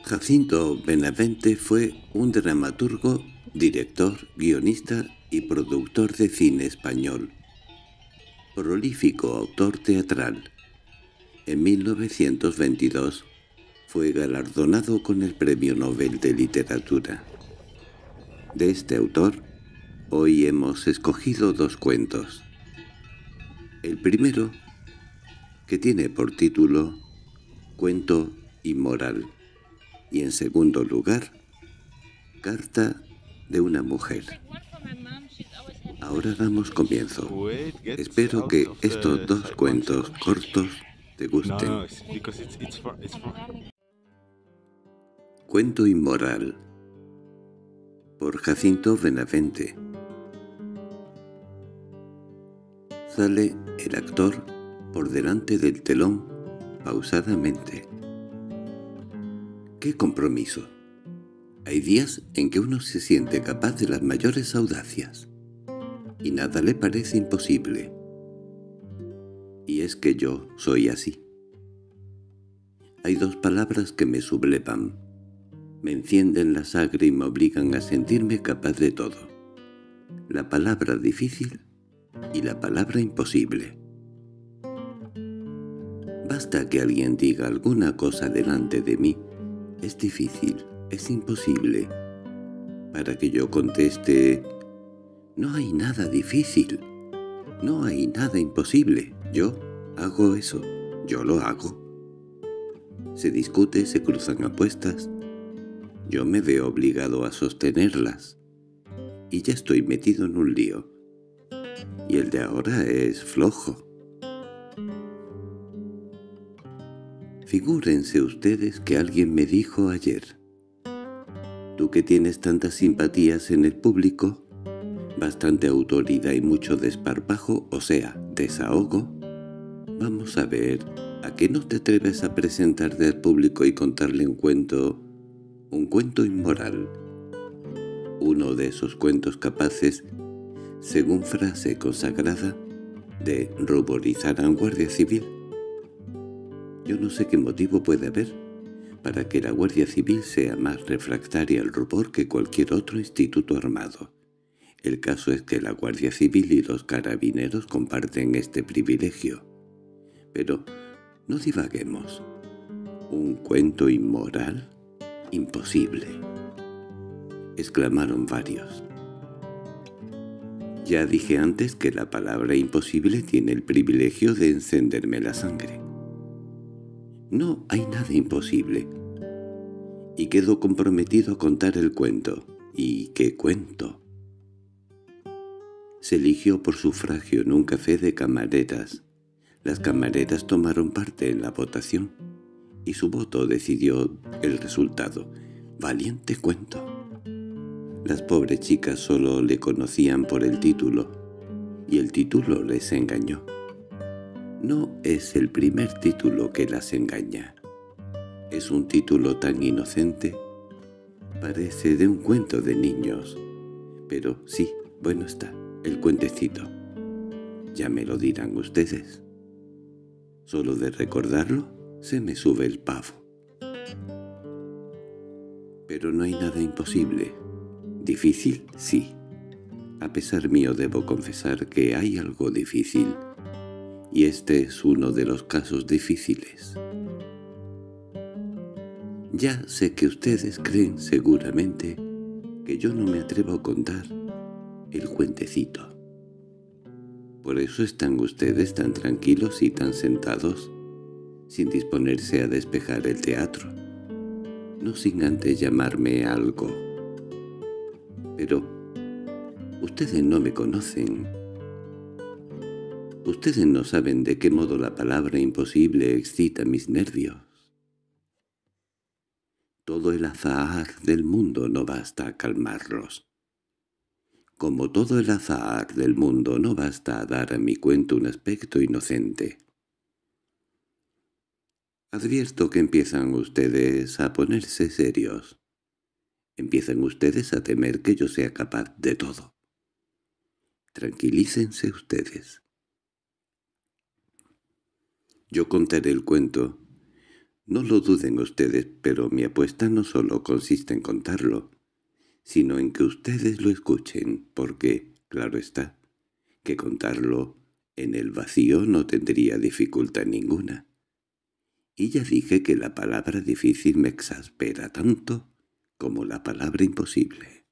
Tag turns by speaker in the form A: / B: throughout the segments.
A: Jacinto Benavente fue un dramaturgo, director, guionista y productor de cine español, prolífico autor teatral. En 1922 fue galardonado con el Premio Nobel de Literatura. De este autor, hoy hemos escogido dos cuentos. El primero, que tiene por título Cuento inmoral, y en segundo lugar, Carta de una mujer. Ahora damos comienzo. Espero que estos dos cuentos cortos te gusten. Cuento inmoral, por Jacinto Benavente. Sale el actor por delante del telón pausadamente. ¡Qué compromiso! Hay días en que uno se siente capaz de las mayores audacias, y nada le parece imposible. Y es que yo soy así. Hay dos palabras que me sublevan, me encienden la sangre y me obligan a sentirme capaz de todo: la palabra difícil y la palabra imposible. Basta que alguien diga alguna cosa delante de mí: es difícil, es imposible, para que yo conteste: no hay nada difícil, no hay nada imposible, yo hago eso, yo lo hago. Se discute, se cruzan apuestas, yo me veo obligado a sostenerlas, y ya estoy metido en un lío. Y el de ahora es flojo. Figúrense ustedes que alguien me dijo ayer: tú que tienes tantas simpatías en el público, bastante autoridad y mucho desparpajo, o sea, desahogo, vamos a ver, ¿a qué no te atreves a presentarte al público y contarle un cuento inmoral? Uno de esos cuentos capaces, según frase consagrada, de ruborizar a un guardia civil. Yo no sé qué motivo puede haber para que la Guardia Civil sea más refractaria al rubor que cualquier otro instituto armado. El caso es que la Guardia Civil y los carabineros comparten este privilegio. Pero no divaguemos. ¿Un cuento inmoral? Imposible, exclamaron varios. Ya dije antes que la palabra imposible tiene el privilegio de encenderme la sangre. No hay nada imposible. Y quedo comprometido a contar el cuento. ¿Y qué cuento? Se eligió por sufragio en un café de camareras. Las camareras tomaron parte en la votación, y su voto decidió el resultado. Valiente cuento. Las pobres chicas solo le conocían por el título, y el título les engañó. No es el primer título que las engaña. Es un título tan inocente, parece de un cuento de niños. Pero sí, bueno está, el cuentecito. Ya me lo dirán ustedes. Solo de recordarlo se me sube el pavo. Pero no hay nada imposible. ¿Difícil? Sí. A pesar mío debo confesar que hay algo difícil, y este es uno de los casos difíciles. Ya sé que ustedes creen seguramente que yo no me atrevo a contar el cuentecito. Por eso están ustedes tan tranquilos y tan sentados, sin disponerse a despejar el teatro, no sin antes llamarme algo. Pero ustedes no me conocen. Ustedes no saben de qué modo la palabra imposible excita mis nervios. Todo el azahar del mundo no basta a calmarlos. Como todo el azahar del mundo no basta a dar a mi cuento un aspecto inocente. Advierto que empiezan ustedes a ponerse serios. Empiezan ustedes a temer que yo sea capaz de todo. Tranquilícense ustedes. Yo contaré el cuento, No lo duden ustedes, pero mi apuesta no solo consiste en contarlo, sino en que ustedes lo escuchen, porque, claro está, que contarlo en el vacío no tendría dificultad ninguna. Y ya dije que la palabra difícil me exaspera tanto como la palabra imposible.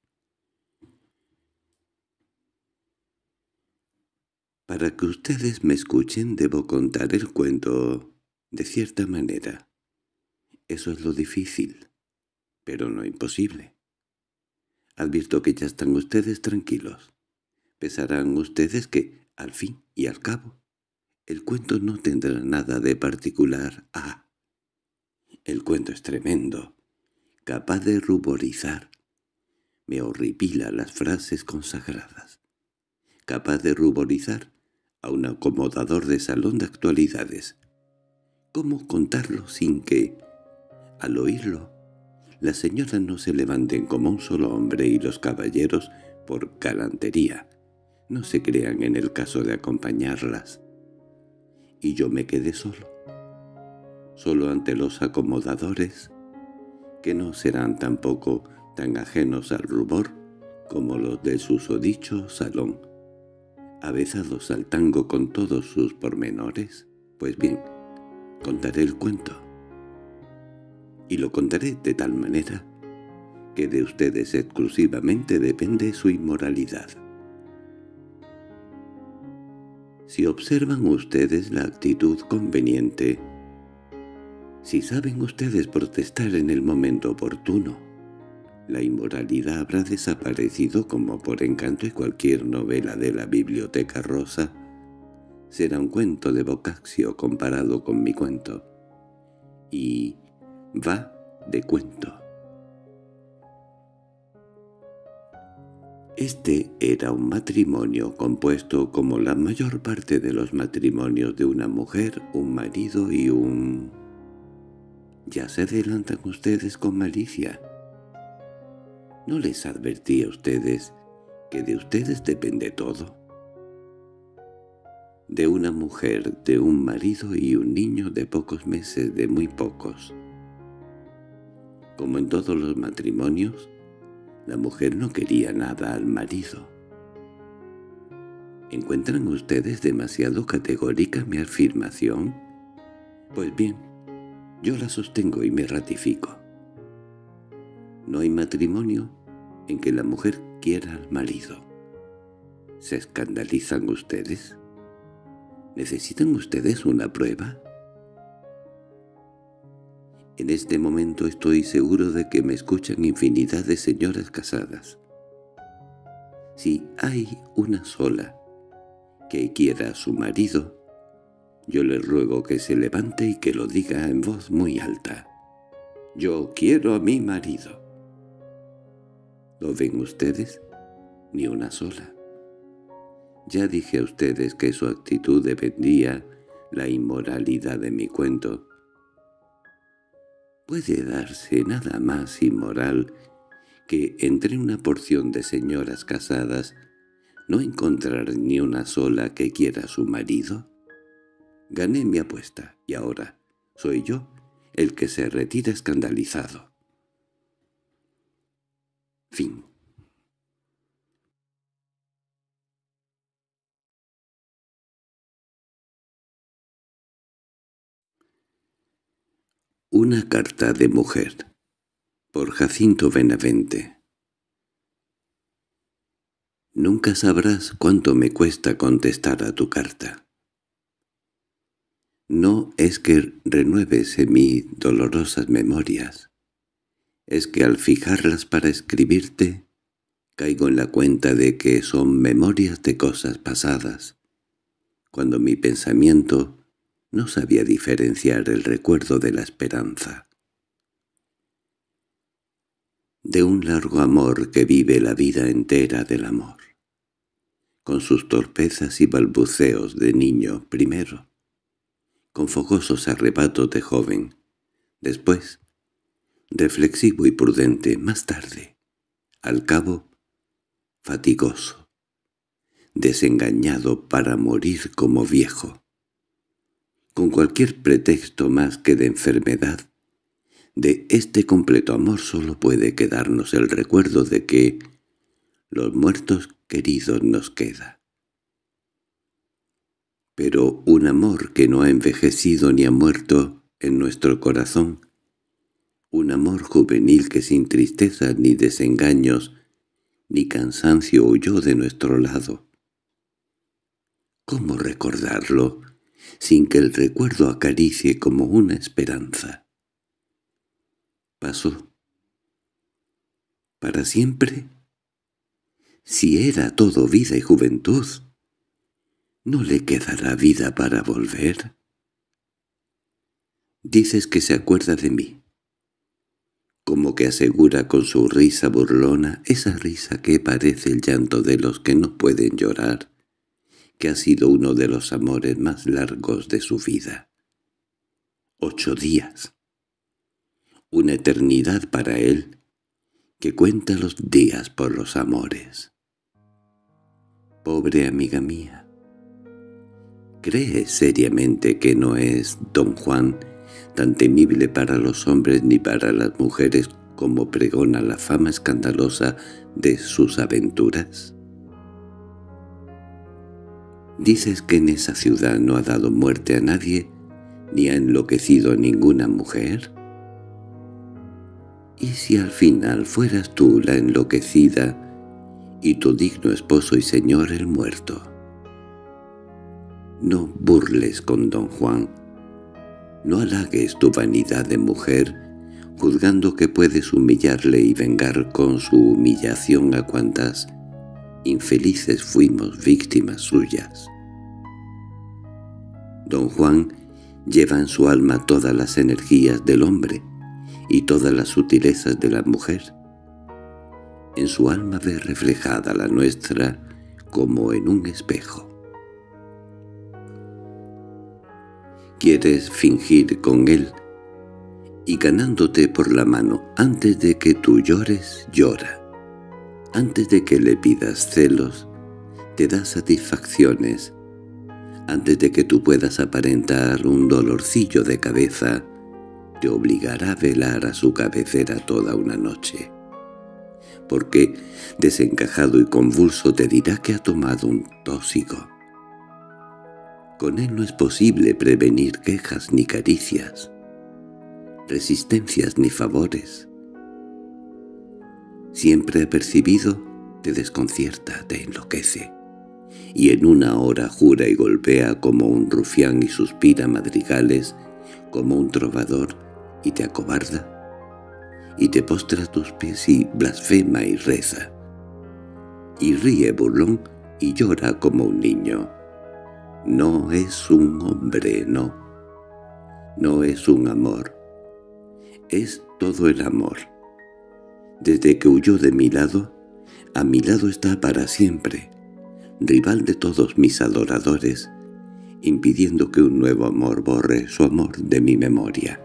A: Para que ustedes me escuchen debo contar el cuento de cierta manera. Eso es lo difícil, pero no imposible. Advierto que ya están ustedes tranquilos. Pensarán ustedes que, al fin y al cabo, el cuento no tendrá nada de particular. Ah, el cuento es tremendo, capaz de ruborizar. Me horripila las frases consagradas. Capaz de ruborizar a un acomodador de salón de actualidades. ¿Cómo contarlo sin que, al oírlo, las señoras no se levanten como un solo hombre y los caballeros, por galantería, no se crean en el caso de acompañarlas? Y yo me quedé solo ante los acomodadores, que no serán tampoco tan ajenos al rubor como los del susodicho salón, avezados al tango con todos sus pormenores. Pues bien, contaré el cuento. Y lo contaré de tal manera que de ustedes exclusivamente depende su inmoralidad. Si observan ustedes la actitud conveniente, si saben ustedes protestar en el momento oportuno, la inmoralidad habrá desaparecido como por encanto y cualquier novela de la Biblioteca Rosa será un cuento de Boccaccio comparado con mi cuento. Y va de cuento. Este era un matrimonio compuesto como la mayor parte de los matrimonios de una mujer, un marido y un... ¿Ya se adelantan ustedes con malicia? ¿No les advertí a ustedes que de ustedes depende todo? De una mujer, de un marido y un niño de pocos meses, de muy pocos. Como en todos los matrimonios, la mujer no quería nada al marido. ¿Encuentran ustedes demasiado categórica mi afirmación? Pues bien, yo la sostengo y me ratifico. No hay matrimonio en que la mujer quiera al marido. ¿Se escandalizan ustedes? ¿Necesitan ustedes una prueba? En este momento estoy seguro de que me escuchan infinidad de señoras casadas. Si hay una sola que quiera a su marido, yo le ruego que se levante y que lo diga en voz muy alta. «Yo quiero a mi marido». ¿Lo ven ustedes? Ni una sola. Ya dije a ustedes que su actitud defendía la inmoralidad de mi cuento. ¿Puede darse nada más inmoral que entre una porción de señoras casadas no encontrar ni una sola que quiera a su marido? Gané mi apuesta, y ahora soy yo el que se retira escandalizado. Fin. Una carta de mujer, por Jacinto Benavente. Nunca sabrás cuánto me cuesta contestar a tu carta. No es que renueves en mí dolorosas memorias, es que al fijarlas para escribirte, caigo en la cuenta de que son memorias de cosas pasadas, cuando mi pensamiento no sabía diferenciar el recuerdo de la esperanza. De un largo amor que vive la vida entera del amor, con sus torpezas y balbuceos de niño primero, con fogosos arrebatos de joven, después, reflexivo y prudente más tarde, al cabo, fatigoso, desengañado para morir como viejo, con cualquier pretexto más que de enfermedad. De este completo amor solo puede quedarnos el recuerdo de que los muertos queridos nos queda. Pero un amor que no ha envejecido ni ha muerto en nuestro corazón, un amor juvenil que sin tristezas ni desengaños ni cansancio huyó de nuestro lado. ¿Cómo recordarlo sin que el recuerdo acaricie como una esperanza? Pasó. ¿Para siempre? Si era todo vida y juventud, ¿no le quedará vida para volver? Dices que se acuerda de mí, como que asegura con su risa burlona, esa risa que parece el llanto de los que no pueden llorar, que ha sido uno de los amores más largos de su vida. 8 días. Una eternidad para él, que cuenta los días por los amores. Pobre amiga mía, ¿crees seriamente que no es don Juan tan temible para los hombres ni para las mujeres como pregona la fama escandalosa de sus aventuras? ¿Dices que en esa ciudad no ha dado muerte a nadie, ni ha enloquecido a ninguna mujer? ¿Y si al final fueras tú la enloquecida y tu digno esposo y señor el muerto? No burles con don Juan, no halagues tu vanidad de mujer, juzgando que puedes humillarle y vengar con su humillación a cuantas infelices fuimos víctimas suyas. Don Juan lleva en su alma todas las energías del hombre y todas las sutilezas de la mujer. En su alma ve reflejada la nuestra como en un espejo. Quieres fingir con él, y ganándote por la mano, antes de que tú llores, llora. Antes de que le pidas celos, te da satisfacciones. Antes de que tú puedas aparentar un dolorcillo de cabeza, te obligará a velar a su cabecera toda una noche. Porque, desencajado y convulso, te dirá que ha tomado un tóxico. Con él no es posible prevenir quejas ni caricias, resistencias ni favores. Siempre apercibido, te desconcierta, te enloquece, y en una hora jura y golpea como un rufián y suspira madrigales como un trovador y te acobarda, y te postra a tus pies y blasfema y reza, y ríe burlón y llora como un niño. No es un hombre, no. No es un amor. Es todo el amor. Desde que huyó de mi lado, a mi lado está para siempre, rival de todos mis adoradores, impidiendo que un nuevo amor borre su amor de mi memoria.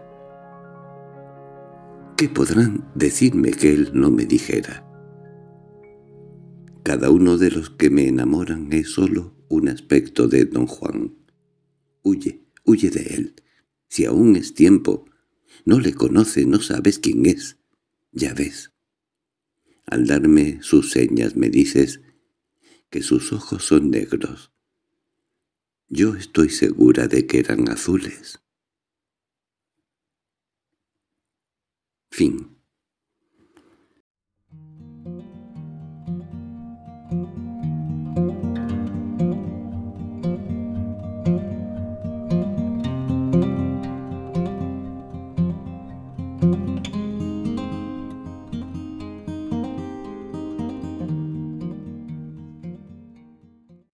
A: ¿Qué podrán decirme que él no me dijera? Cada uno de los que me enamoran es solo un aspecto de don Juan. Huye, huye de él. Si aún es tiempo, no le conoces, no sabes quién es. Ya ves. Al darme sus señas me dices que sus ojos son negros. Yo estoy segura de que eran azules. Fin.